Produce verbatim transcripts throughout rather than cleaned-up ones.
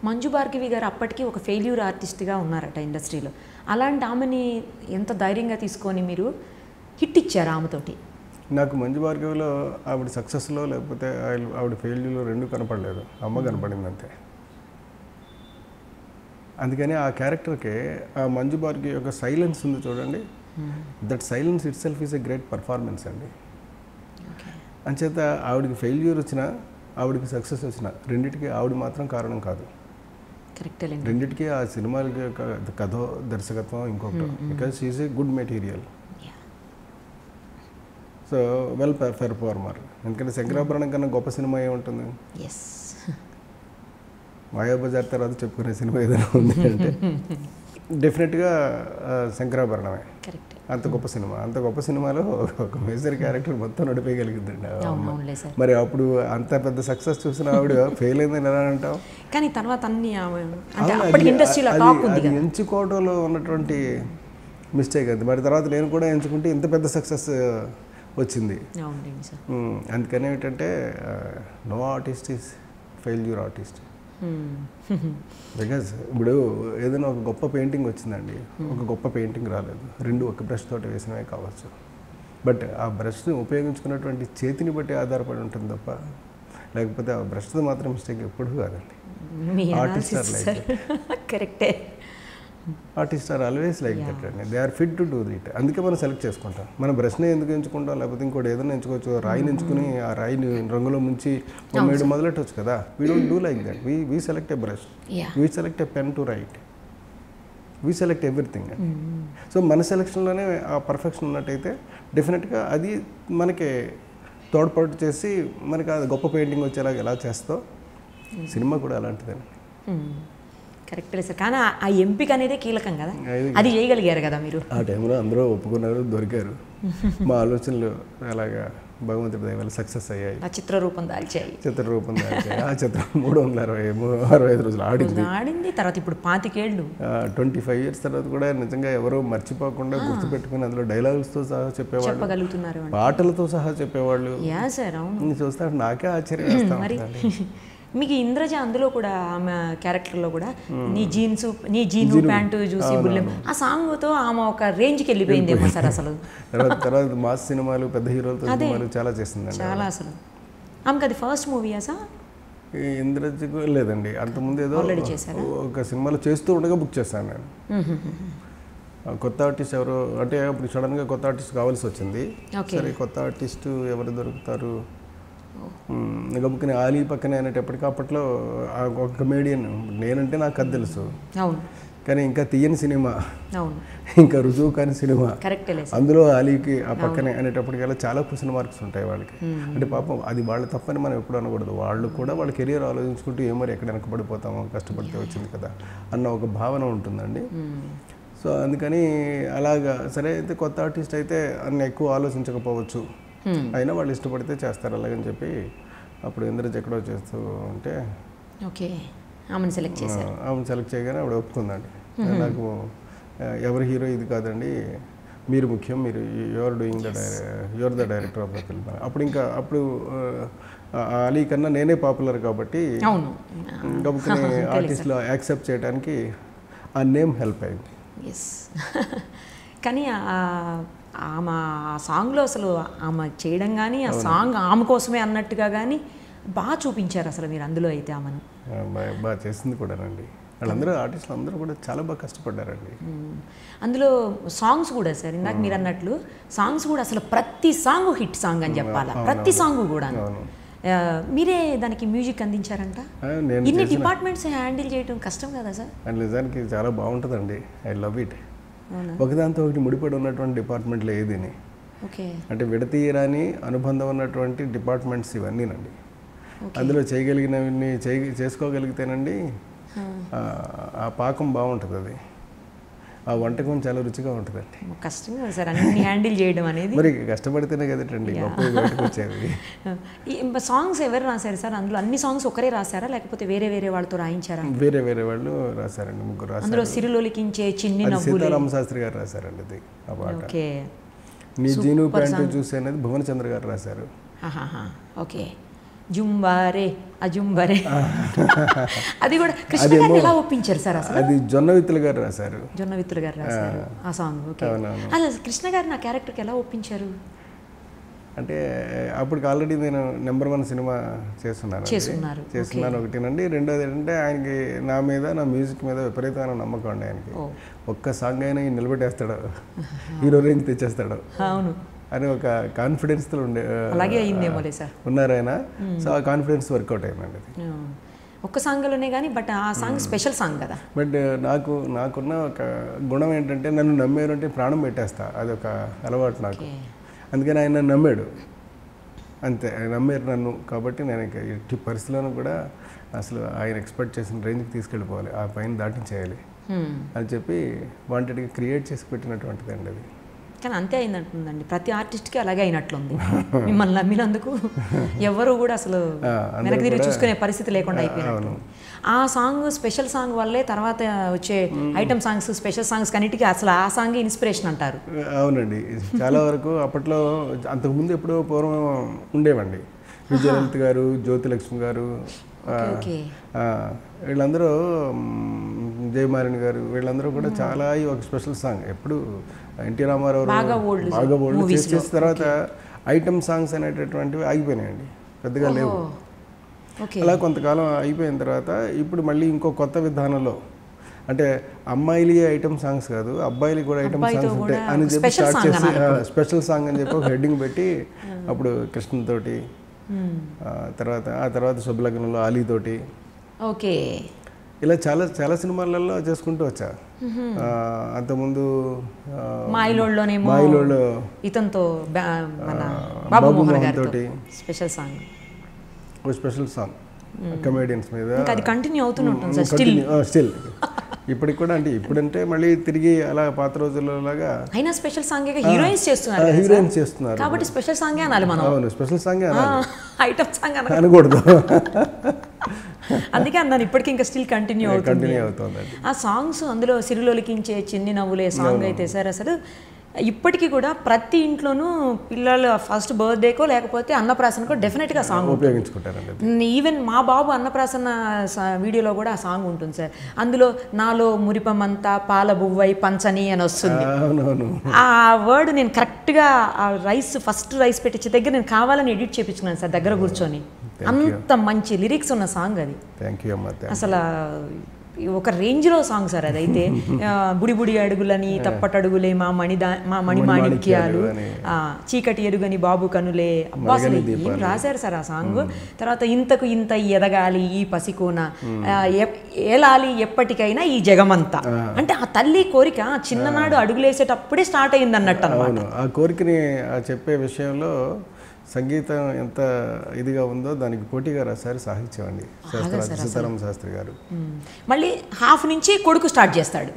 మంజు భార్గవి గారు అప్పటికి ఒక ఫెయిల్యూర్ ఆర్టిస్ట్గా ఉన్నారట ఇండస్ట్రీలో. అలాంటి ఆమెని ఎంత ధైర్యంగా తీసుకొని మీరు హిట్ ఇచ్చారు ఆమెతోటి? నాకు మంజు భార్గవిలో ఆవిడ సక్సెస్లో లేకపోతే ఆవిడ ఫెయిల్యూర్లో రెండు కనపడలేదు, అమ్మ కనపడింది అంతే. అందుకని ఆ క్యారెక్టర్కి ఆ మంజు భార్గవి యొక్క సైలెన్స్ ఉంది చూడండి, that silence itself is a great performance అండి. అంచేత ఆవిడకి ఫెయిల్యూర్ వచ్చినా ఆవిడకి సక్సెస్ వచ్చినా రెండింటికి ఆవిడ మాత్రం కారణం కాదు. రెండింటికి ఆ సినిమాలకి కథ దర్శకత్వం ఇంకొకటి, because she is a good material, so well performer. ఎందుకంటే శంకరాభరణం కన్నా గొప్ప సినిమా ఏముంటుంది? మాయాబజార్ తర్వాత చెప్పుకునే సినిమా ఏదైనా ఉంది అంటే డెఫినెట్గా శంకరాభరణమే. అంత గొప్ప సినిమా, అంత గొప్ప సినిమాలో ఒక మేజర్ క్యారెక్టర్ మొత్తం నడిపేయగలిగిందండి. మరి అప్పుడు అంత పెద్ద సక్సెస్ చూసిన ఆవిడ ఫెయిల్ అయిందని ఎలా అంటాం? కానీ తర్వాత అన్ని అది ఎంచుకోవడంలో ఉన్నటువంటి మిస్టేక్ అది. మరి తర్వాత నేను కూడా ఎంచుకుంటే ఇంత పెద్ద సక్సెస్ వచ్చింది. అందుకని ఏంటంటే no artist is failure artist. Because ఇప్పుడు ఏదైనా ఒక గొప్ప పెయింటింగ్ వచ్చిందండి, ఒక గొప్ప పెయింటింగ్ రాలేదు, రెండు ఒక బ్రష్ తోటి వేసినవే కావచ్చు, బట్ ఆ బ్రష్ని ఉపయోగించుకున్నటువంటి చేతిని బట్టి ఆధారపడి ఉంటుంది తప్ప, లేకపోతే ఆ బ్రష్తో మాత్రం మిస్టేక్ ఎప్పుడు కాదండి. ఆర్టిస్ట్ ఆర్ లైక్ కరెక్టే, artist are always like that అండి, they are fit to do it. అందుకే మనం సెలెక్ట్ చేసుకుంటాం. మన బ్రష్ని ఎందుకు ఎంచుకుంటాం, లేకపోతే ఇంకోటి ఏదైనా ఎంచుకోవచ్చు, రాయిని ఎంచుకుని ఆ రాయిని రంగులో ముంచి బొమ్మేయడం మొదలెట్టవచ్చు కదా. We don't do like that. We we select a brush, we select a pen to write, we select everything. So మన సెలెక్షన్లోనే ఆ పర్ఫెక్షన్ ఉన్నట్టయితే డెఫినెట్గా అది మనకి తోడ్పాటు చేసి మనకి అది గొప్ప పెయింటింగ్ వచ్చేలాగా ఎలా చేస్తో సినిమా కూడా అలాంటిదండి. కరెక్ట్ సార్, కానీ ఆ ఎంపిక అనేది కీలకం కదా, అది చేయగలిగారు కదా మీరు. ఆ టైంలో అందరూ ఒప్పుకున్నారు, దొరికారు. మా ఆలోచనలు అలాగా భగవంతుడి దయ వల్ల సక్సెస్ అయ్యాయి, ఆ చిత్రరూపం దాల్చాయి. చిత్రరూపం దాల్చాయి. ఆ చిత్రం మూడు వందల అరవై అరవై ఐదు రోజులు ఆడింది ఆడింది తర్వాత ఇప్పుడు పాతికేళ్ళు ట్వంటీ ఫైవ్ ఇయర్స్ తర్వాత కూడా నిజంగా ఎవరో మర్చిపోకుండా గుర్తుపెట్టుకుని అందులో డైలాగ్స్తో సహా చెప్పేవాళ్ళు, చెప్పగలుగుతున్నారు, పాటలతో సహా చెప్పేవాళ్ళు. యా సార్, అవును. చూస్తే నాకే ఆశ్చర్యం వేస్తాను. మీకు ఇంద్రజ అందులో కూడా ఆమె క్యారెక్టర్లో కూడా నీ జీన్స్ నీ జీను ప్యాంటు చూసి బుల్లెం ఆ సాంగ్తో ఆమె ఒక రేంజ్కి వెళ్ళిపోయిందేమో సార్ అసలు. తర్వాత తర్వాత మాస్ సినిమాలు, పెద్ద హీరోలతో సినిమాలు చాలా చేసిందండి, చాలా. అసలు ఆమెకి అది ఫస్ట్ మూవీయా సార్? ఇంద్రజకు లేదండి, అంతకుముందు ఏదో ఆల్రెడీ చేశారు ఒక సినిమాలో చేస్తూ ఉండగా బుక్ చేశాను నేను. కొత్త ఆర్టిస్ట్ ఎవరు అంటే అప్పుడు సడన్గా కొత్త ఆర్టిస్ట్ కావాల్సి వచ్చింది. సరే కొత్త ఆర్టిస్టు ఎవరు దొరుకుతారు, గబుక్కుని ఆలీ పక్కనే అనేటప్పటికీ అప్పట్లో ఒక కమేడియన్, నేనంటే నాకు అది తెలుసు కానీ ఇంకా తీయని సినిమా, ఇంకా రుజువు కాని సినిమా, అందులో ఆలీకి ఆ పక్కనే అనేటప్పటికల్లా చాలా క్వశ్చన్ మార్క్స్ ఉంటాయి వాళ్ళకి. అంటే పాపం అది వాళ్ళ తప్పని మనం ఎప్పుడు అనకూడదు, వాళ్ళు కూడా వాళ్ళ కెరియర్ ఆలోచించుకుంటూ ఏమో ఎక్కడ వెనకబడిపోతామో, కష్టపడితే వచ్చింది కదా అన్న ఒక భావన ఉంటుందండి. సో అందుకని అలాగా సరే అయితే కొత్త ఆర్టిస్ట్ అయితే అన్ని ఎక్కువ ఆలోచించకపోవచ్చు, అయినా వాళ్ళు ఇష్టపడితే చేస్తారు అలాగని చెప్పి అప్పుడు ఇంద్రజ ఎక్కడో చేస్తూ ఉంటే ఓకే ఆమెను సెలెక్ట్ చేశారు. ఆమెను సెలెక్ట్ చేయగానే ఆవిడ ఒప్పుకుందండి. నాకు ఎవరి హీరో ఇది కాదండి, మీరు ముఖ్యం, మీరు you're doing the you're the director of the film. అప్పుడు ఇంకా అప్పుడు అలీ కన్నా నేనే పాపులర్ కాబట్టి కాబట్టి ఆర్టిస్ట్లో యాక్సెప్ట్ చేయడానికి ఆ నేమ్ హెల్ప్ అయింది. కానీ ఆమె ఆ సాంగ్లో అసలు ఆమె చేయడం కానీ ఆ సాంగ్ ఆమె కోసమే అన్నట్టుగా కానీ బాగా చూపించారు అసలు మీరు అందులో. అయితే ఆమెను బాగా చేసింది కూడానండి, వాళ్ళందరూ ఆర్టిస్టులు అందరూ కూడా చాలా బాగా కష్టపడ్డారండి. అందులో సాంగ్స్ కూడా సార్ ఇందాక మీరు అన్నట్లు సాంగ్స్ కూడా అసలు ప్రతి సాంగ్ హిట్ సాంగ్ అని చెప్పాలా, ప్రతి సాంగ్ కూడా మీరే దానికి మ్యూజిక్ అందించారంట. ఇన్ని డిపార్ట్మెంట్స్ హ్యాండిల్ చేయడం కష్టం కదా సార్? నిజానికి చాలా బాగుంటుందండి, ఐ లవ్ ఇట్. ఒకదాంతో ఒకటి ముడిపడి ఉన్నటువంటి డిపార్ట్మెంట్లు ఏదిని అంటే విడతీయరాని అనుబంధం ఉన్నటువంటి డిపార్ట్మెంట్స్ ఇవన్నీనండి. అందులో చేయగలిగినవన్నీ చేయ చేసుకోగలిగితేనండి ఆ పాకం బాగుంటుంది, అది ఆ వంటకం చాలా రుచిగా ఉంటుందండి. కష్టం కదా సార్ అన్ని హ్యాండిల్ చేయడం అనేది. మరి కష్టపడితేనే కదండి బయటకు వచ్చేది. సాంగ్స్ ఎవరు రాశారు సార్ అందులో? అన్ని సాంగ్స్ ఒకరే రాశారా లేకపోతే వేరే వేరే వాళ్ళతో రాయించారా? వేరే వేరే వాళ్ళు రాశారండి, ముగ్గురు రాశారు. అందులో సిరిలోలికించే చిన్ని నవ్వులు సీతారామ శాస్త్రి గారు రాశారండి అది ఆ పాట. నీ జీను ప్యాంటు చూసి అనేది భువన్ చంద్ర గారు రాశారు. ఓకే, జుంబారే అజుంబరే అది కూడా కృష్ణ గారిని ఎలా ఒప్పించారు సార్ అసలు? అది జొన్న విత్తులు గారు రాశారు. జొన్న విత్తులు గారు రాశారు ఆ సాంగ్. ఓకే. అసలు కృష్ణ గారిని ఆ క్యారెక్టర్కి ఎలా ఒప్పించారు? అంటే అప్పటికి ఆల్రెడీ నేను నెంబర్ వన్ సినిమా చేస్తున్నాను చేస్తున్నారు చేస్తున్నాను ఒకటేనండి. రెండోది ఏంటంటే ఆయనకి నా మీద నా మ్యూజిక్ మీద విపరీతమైన నమ్మకం అండి ఆయనకి. ఒక్క సాంగ్ అయినా నిలబెట్టేస్తాడు, హీరో రేంజ్ తెచ్చేస్తాడు అవును అని ఒక కాన్ఫిడెన్స్తో ఉండే అలాగే అయిందేమో సార్ ఉన్నారు ఆయన. సో ఆ కాన్ఫిడెన్స్ వర్కౌట్ అయిందండి. ఒక్క సాంగ్లోనే కానీ బట్ ఆ సాంగ్ స్పెషల్ సాంగ్ కదా. బట్ నాకు నాకున్న ఒక గుణం ఏంటంటే నన్ను నమ్మారు అంటే ప్రాణం పెట్టేస్తా, అదొక అలవాటు నాకు. అందుకని ఆయన నన్ను నమ్మాడు అంతే, ఆయన నమ్మారు నన్ను. కాబట్టి నేను ఇక ఎట్టి పరిస్థితులను కూడా అసలు ఆయన ఎక్స్పెక్ట్ చేసిన రేంజ్కి తీసుకెళ్ళిపోవాలి, ఆ పైన దాటించేయాలి అని చెప్పి వాంటెడ్గా క్రియేట్ చేసి పెట్టినటువంటిది అండి అది. కానీ అంతే అయిందంటుందండి, ప్రతి ఆర్టిస్ట్కి అలాగే అయినట్లుంది. మిమ్మల్ని నమ్మినందుకు ఎవరు కూడా అసలు వెనక్కి తిరిగి చూసుకునే పరిస్థితి లేకుండా అయిపోయినట్టు. ఆ సాంగ్ స్పెషల్ సాంగ్ వల్లే తర్వాత వచ్చే ఐటమ్ సాంగ్స్ స్పెషల్ సాంగ్స్ కన్నిటికీ అసలు ఆ సాంగ్ ఇన్స్పిరేషన్ అంటారు. అవునండి, చాలా వరకు అప్పట్లో అంతకుముందు ఎప్పుడో పూర్వం ఉండేవండి. విజయలలిత గారు, జ్యోతిలక్ష్మి గారు, వీళ్ళందరూ, జయమాలిని గారు, వీళ్ళందరూ కూడా చాలా ఒక స్పెషల్ సాంగ్ ఎప్పుడు ఎన్టీ రామారావు బాగా ఓల్డ్ చేసిన తర్వాత ఐటమ్ సాంగ్స్ అనేటటువంటివి ఆగిపోయినాయండి, పెద్దగా లేవు. అలా కొంతకాలం అయిపోయిన తర్వాత ఇప్పుడు మళ్ళీ ఇంకో కొత్త విధానంలో, అంటే అమ్మాయిలు ఐటమ్ సాంగ్స్ కాదు అబ్బాయిలు కూడా ఐటమ్ సాంగ్స్ ఉంటాయి అని చెప్పి స్టార్ట్ చేసి స్పెషల్ సాంగ్ అని చెప్పి ఒక హెడ్డింగ్ పెట్టి అప్పుడు కృష్ణతోటి, తర్వాత ఆ తర్వాత శుభలగ్నంలో ఆలీతోటి, ఓకే, ఇలా చాలా చాలా సినిమాలలో చేసుకుంటూ వచ్చా. అంతకుముందు మాయలోడ్లో ఇతనితో బాబు మోహన్ తోటి స్పెషల్ సాంగ్, ఒక స్పెషల్ సాంగ్ కమెడియన్స్ మీద అది కంటిన్యూ అవుతూనే ఉంటుంది సార్ స్టిల్ స్టిల్ ఇప్పటికి కూడా. అంటే ఇప్పుడంటే మళ్ళీ తిరిగి అలా పాత రోజుల్లో లాగా అయినా స్పెషల్ సాంగ్ హీరోయిన్స్ చేస్తున్నారు హీరోయిన్స్ చేస్తున్నారు కాబట్టి స్పెషల్ సాంగే అనాలి మనం. అవును, స్పెషల్ సాంగే అనాలి, ఐటమ్ సాంగ్ అనకూడదు. అందుకే అన్నాను ఇప్పటికీ ఇంకా స్టిల్ కంటిన్యూ అవుతుంది అవుతుంది ఆ సాంగ్స్. అందులో సిరిలోలికించే చిన్ని నవ్వులే సాంగ్ అయితే సార్ అసలు ఇప్పటికీ కూడా ప్రతి ఇంట్లోనూ పిల్లలు ఫస్ట్ బర్త్డేకో లేకపోతే అన్నప్రాసనకో డెఫినెట్గా సాంగ్ ఉపయోగించుకుంటారండి. ఈవెన్ మా బాబు అన్నప్రాసన వీడియోలో కూడా ఆ సాంగ్ ఉంటుంది సార్. అందులో నాలో మురిపమంతా పాల బువ్వై పంచని అని వస్తుంది. ఆ వర్డ్ నేను కరెక్ట్గా ఆ రైస్ ఫస్ట్ రైస్ పెట్టించే దగ్గర నేను కావాలని ఎడిట్ చేయించుకున్నాను సార్ దగ్గర కూర్చొని. అంత మంచి లిరిక్స్ ఉన్న సాంగ్ అది. అసలు ఒక రేంజ్లో సాంగ్ సార్ అదైతే. బుడి బుడి అడుగులని తప్పటడుగులే మా మణిదా మా మణిమాణిక్యాలు, చీకటి ఎరుగని బాబు కనులే, అబ్బా అసలు ఏం రాశారు సార్ ఆ సాంగ్. తర్వాత ఇంతకు ఇంత ఎదగాలి ఈ పసికోన, ఏలాలి ఎప్పటికైనా ఈ జగమంతా, అంటే ఆ తల్లి కోరిక చిన్ననాడు అడుగులేసేటప్పుడే స్టార్ట్ అయింది అన్నట్టు అన్నమాట. ఆ కోరికని చెప్పే విషయంలో సంగీతం ఎంత ఇదిగా ఉందో దానికి పోటీగా రాశారు సాహిత్యం అండి సీతారామ శాస్త్రి గారు. మళ్ళీ హాఫ్ నుంచి కొడుకు స్టార్ట్ చేస్తాడు,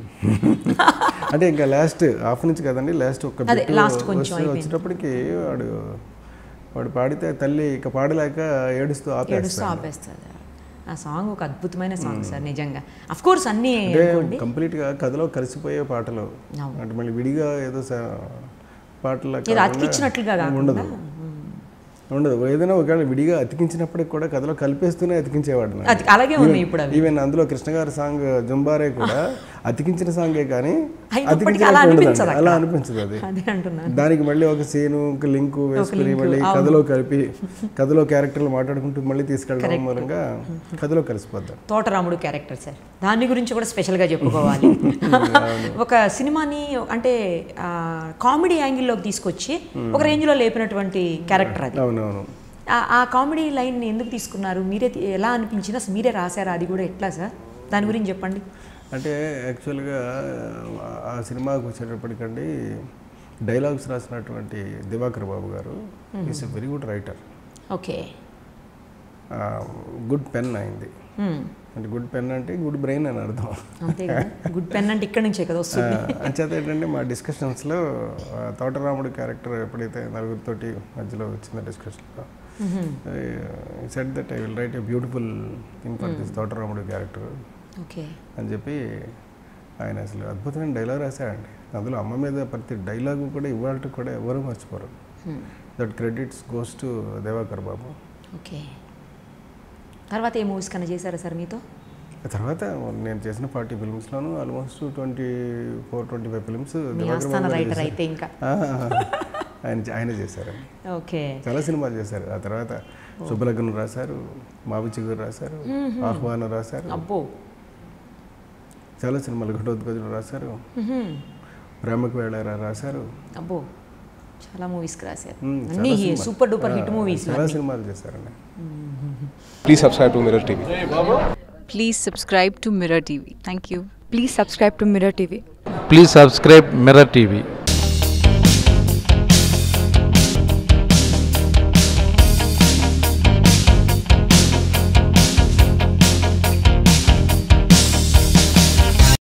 అంటే ఇంకా లాస్ట్ హాఫ్ నుంచి కదండి, లాస్ట్ ఒక వచ్చేటప్పటికి వాడు వాడు పాడితే తల్లి ఇక పాడలేక ఏడుస్తూ ఏడుస్తూ ఆపేస్తాడు. ఆ సాంగ్ ఒక అద్భుతమైన సాంగ్ సార్ నిజంగా. అఫ్ కోర్స్ అన్నీ కంప్లీట్గా కథలో కలిసిపోయే పాటలు, అంటే మళ్ళీ విడిగా ఏదో పాటలు అతికించినట్లుగా ఉండదు ఉండదు ఏదైనా ఒకవేళ విడిగా అతికించినప్పటికి కూడా కథలో కలిపేస్తూనే అతికించేవాడు. అలాగే ఉంది ఇప్పుడు. ఈవెన్ అందులో కృష్ణ గారి సాంగ్ జంబారే కూడా అతికించిన సాంగే కానీ అలా అనిపించదు అది. దానికి మళ్ళీ ఒక సీను ఒక లింక్ వేసుకుని మళ్ళీ కథలో కలిపి కథలో క్యారెక్టర్లు మాట్లాడుకుంటూ మళ్ళీ తీసుకెళ్ళడం మూలంగా కథలో కలిసిపోద్దాం. తోటరాముడు క్యారెక్టర్ సార్, దాని గురించి కూడా స్పెషల్గా చెప్పుకోవాలి. ఒక సినిమాని అంటే కామెడీ యాంగిల్లోకి తీసుకొచ్చి ఒక రేంజ్లో లేపినటువంటి క్యారెక్టర్ అది. ఆ కామెడీ లైన్ ఎందుకు తీసుకున్నారు, మీరే ఎలా అనిపించింది, అసలు మీరే రాశారా, అది కూడా ఎట్లా సార్, దాని గురించి చెప్పండి. అంటే యాక్చువల్గా ఆ సినిమాకి వచ్చేటప్పటికండి డైలాగ్స్ రాసినటువంటి దివాకర్ బాబు గారు is a very good writer. Okay, good pen అయింది. అంటే గుడ్ పెన్ అంటే గుడ్ బ్రెయిన్ అని అర్థం. గుడ్ పెన్ అంటే ఇక్కడ నుంచే కదా వస్తుంది. అంచేత ఏంటంటే మా డిస్కషన్స్లో తోటరాముడు క్యారెక్టర్ ఎప్పుడైతే నలుగురితోటి మధ్యలో వచ్చిందో డిస్కషన్లో said that I will write a beautiful thing for this Thotaramudu character అని చెప్పి ఆయన అసలు అద్భుతమైన డైలాగ్ రాశాడండి. అందులో అమ్మ మీద ప్రతి డైలాగు కూడా ఇవాళ కూడా ఎవరు మర్చిపోరు. That credits goes to Divakar Babu. Okay. తర్వాత ఏ మూవీస్ కన్నా చేశారా సార్ మీతో? తర్వాత నేను చేసిన ఫార్టీ ఫిల్మ్స్లోనూ almost twenty four twenty five films writer అయితే ఇంకా ఆయన ఆయన చేశారు. ఓకే. చాలా సినిమాలు చేశారు. ఆ తర్వాత శుభలగ్నం రాశారు, మావిచిగురు రాశారు, ఆహ్వానం రాశారు, అబ్బో చాలా సినిమాలు, ఘటోత్కచుడు రాశారు, ప్రేమకు వేళారా రాశారు, అబ్బో చాలా మూవీస్ రాశారు. అన్ని సూపర్ డూపర్ హిట్ మూవీస్, చాలా సినిమాలు చేశారండి. Please subscribe to Mirror TV. Please subscribe to Mirror T V. Thank you. Please subscribe to Mirror T V. Please subscribe Mirror T V.